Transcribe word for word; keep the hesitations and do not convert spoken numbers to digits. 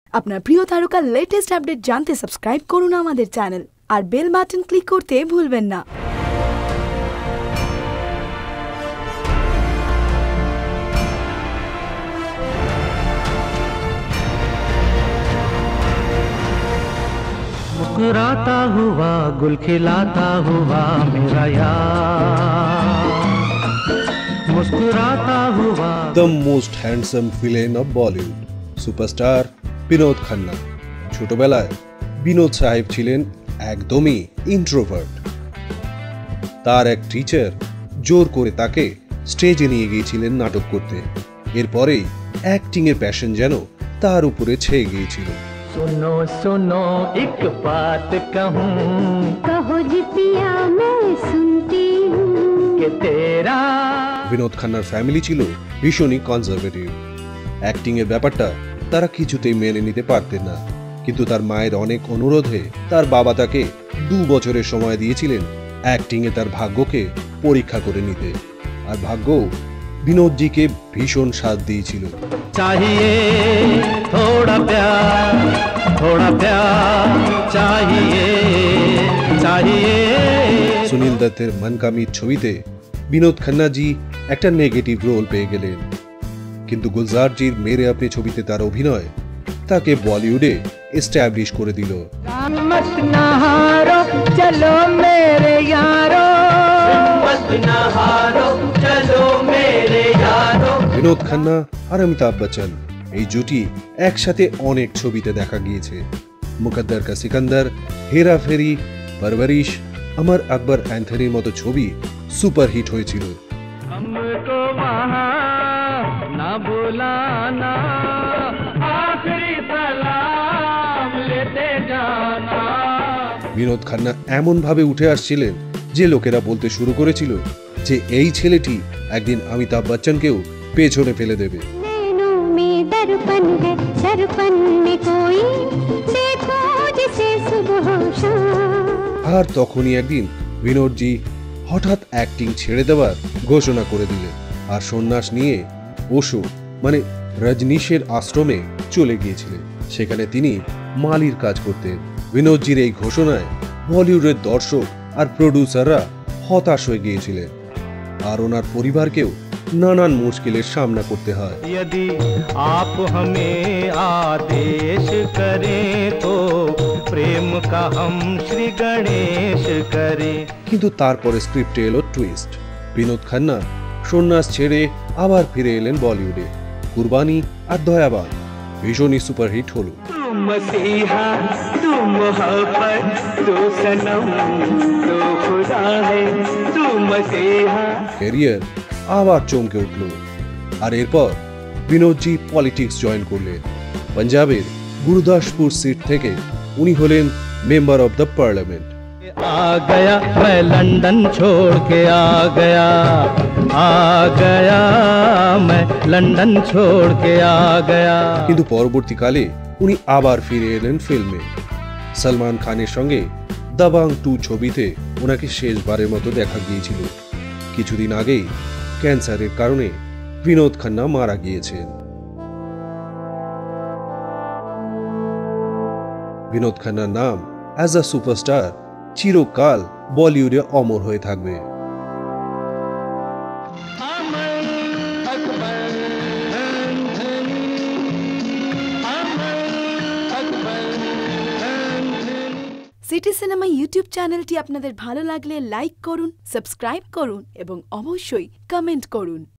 আপনার প্রিয় তারকার লেটেস্ট আপডেট জানতে সাবস্ক্রাইব করুন আমাদের চ্যানেল আর বেল বাটন ক্লিক করতে ভুলবেন না। मुस्कुराता हुआ गुल खिलाता हुआ मेरा यार, मुस्कुराता हुआ। The most handsome villain of Bollywood, superstar Binod Khanna. ছোটবেলায় বিনোদ সাহেব ছিলেন একদমই ইন্ট্রোভার্ট। তার এক টিচার জোর করে তাকে স্টেজে নিয়ে গিয়েছিলেন নাটক করতে। এরপরেই অ্যাক্টিং এর প্যাশন যেন তার উপরে ছেয়ে গিয়েছিল। सुनो सुनो एक बात कहूं, कहो जी पिया मैं सुनती हूं कि तेरा। বিনোদ খান্নার ফ্যামিলি ছিল ভীষণই কনজারভেটিভ। অ্যাক্টিং এর ব্যাপারটা তারা কিছুতেই মেনে নিতে পারতেন না, কিন্তু তার মায়ের অনেক অনুরোধে তার বাবা তাকে দু বছরের সময় দিয়েছিলেন অ্যাক্টিং এ তার ভাগ্যকে পরীক্ষা করে নিতে। আর ভাগ্য বিনোদজিকে ভীষণ সাথ দিয়েছিল। चाहिए थोड़ा प्यार, थोड़ा प्यार चाहिए, चाहिए। সুনীল দত্তের মনকামির ছবিতে বিনোদ খান্নাজি একটা নেগেটিভ রোল পেয়ে গেলেন, কিন্তু গুলজারজির মেরে আপনি ছবিতে তার অভিনয় তাকে বলিউডে এস্টাবলিশ করে দিল। मत ना हारो चलो मेरे यारो, मत ना हारो चलो मेरे यारो। বিনোদ খান্না আর অমিতাভ বচ্চন এই জুটি একসাথে অনেক ছবিতে দেখা গিয়েছে। মুকদ্দর কা সিকান্দার, হেরা ফেরি, পারভারিশ, আমর আকবর অ্যান্থনির মতো ছবি সুপার হিট হয়েছিল। हमको वहाँ ना बुलाना, आखिरी सलाम लेते जाना। বিনোদ খান্না এমন ভাবে উঠে আসছিলেন যে লোকেরা বলতে শুরু করেছিল যে এই ছেলেটি একদিন অমিতাভ বচ্চনকেও পেছনে ফেলে দেবে। नैनों में दर्पण है, दर्पण में कोई देखो जिसे सुबह शाम। আর তখনই একদিন বিনোদজি হঠাৎ অ্যাক্টিং ছেড়ে দেওয়ার ঘোষণা করে দিলেন আর সন্ন্যাস নিয়ে ওশো মানে রজনীশের আশ্রমে চলে গিয়েছিলেন। সেখানে তিনি মালির কাজ করতেন। বিনোদজির এই ঘোষণায় বলিউডের দর্শক আর প্রডিউসাররা হতাশ হয়ে গিয়েছিলেন, আর ওনার পরিবারকেও নানান মুশকিলের সামনা করতে হয়। यदि आप हमें आदेश करें तो प्रेम का हम श्री गणेश करें। কিন্তু তারপরে স্ক্রিপ্টে এলো টুইস্ট। বিনোদ খান্না সন্ন্যাস ছেড়ে আবার ফিরে এলেন বলিউডে। কুরবানি আর দয়াবান ভীষণই সুপারহিট হলো। तू मसीहा तू मोहब्बत तू सनम तू खुदा है तू मसीहा। ক্যারিয়ার আবার চমকে উঠল। আর এরপর বিনোদজি পলিটিক্স জয়েন করলেন। পাঞ্জাবের গুরদাসপুর সিট থেকে উনি হলেন মেম্বার অব দ্য পার্লামেন্ট। आ गया मैं लंदन छोड़ के आ गया, आ गया मैं लंदन छोड़ के आ गया। কিন্তু পরবর্তীকালে উনি আবার ফিরে এলেন ফিল্মে। সলমান খানের সঙ্গে দাবাং টু ছবিতে ওনাকে শেষবারের মতো দেখা গিয়েছিল। কিছুদিন আগেই ক্যান্সারের কারণে বিনোদ খান্না মারা গিয়েছেন। বিনোদ খান্নার নাম অ্যাজ আ সুপারস্টার চিরকাল বলিউডে অমর হয়ে থাকবে। Amar Akbar Anthony, Amar Akbar Anthony. City Cinema YouTube চ্যানেলটি আপনাদের ভালো লাগলে লাইক করুন, সাবস্ক্রাইব করুন এবং অবশ্যই কমেন্ট করুন।